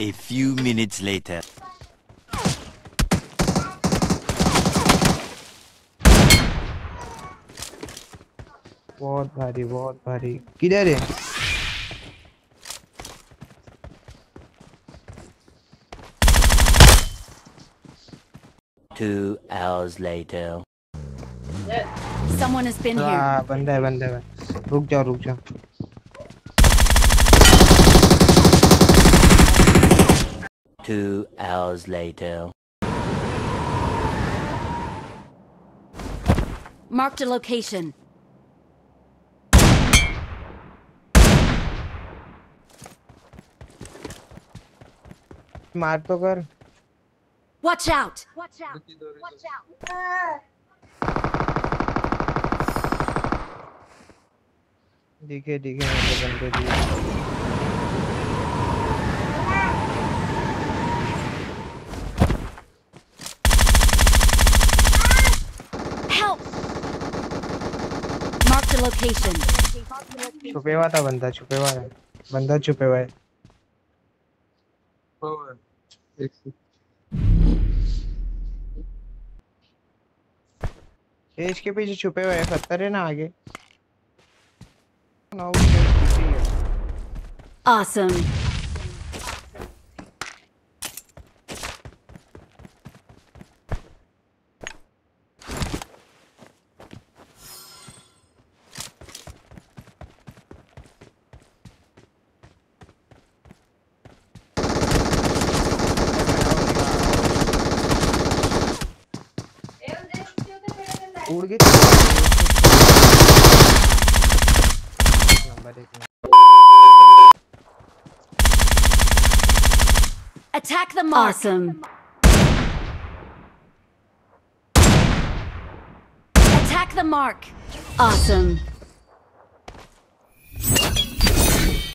A few minutes later. बहुत भारी किधर है? Two hours later. Someone has been here. हाँ बंदा है रुक जाओ 2 hours later. Marked a location. मार तो कर. Watch out! दिखे बंदे दिखे. Help! Marked a location. छुपे हुआ था बंदा छुपे हुआ है. ये इसके पीछे छुपे हुए हैं. खतर है ना आगे. Awesome. उड़ गए. Number 1. Attack the mark. Awesome. Attack the mark. Awesome.